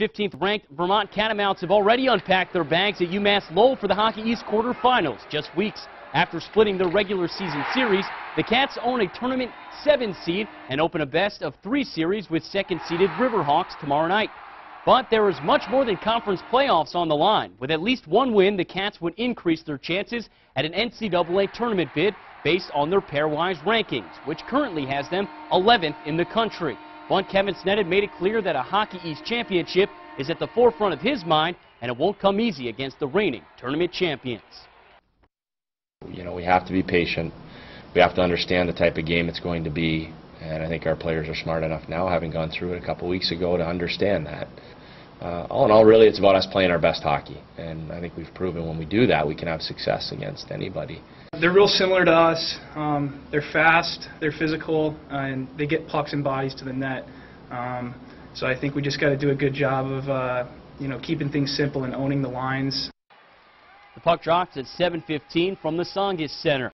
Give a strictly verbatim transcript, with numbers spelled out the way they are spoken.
fifteenth ranked Vermont Catamounts have already unpacked their bags at UMass-Lowell for the Hockey East Quarterfinals. Just weeks after splitting their regular season series, the Cats own a tournament seven seed and open a best of three series with second-seeded Riverhawks tomorrow night. But there is much more than conference playoffs on the line. With at least one win, the Cats would increase their chances at an N C double A tournament bid based on their pairwise rankings, which currently has them eleventh in the country. But Kevin Sneddon made it clear that a Hockey East championship is at the forefront of his mind, and it won't come easy against the reigning tournament champions. You know, we have to be patient. We have to understand the type of game it's going to be, and I think our players are smart enough now, having gone through it a couple weeks ago, to understand that. Uh, all in all, really, it's about us playing our best hockey, and I think we've proven when we do that, we can have success against anybody. They're real similar to us. Um, they're fast, they're physical, uh, and they get pucks and bodies to the net. Um, so I think we just got to do a good job of, uh, you know, keeping things simple and owning the lines. The puck drops at seven fifteen from the Songus Center.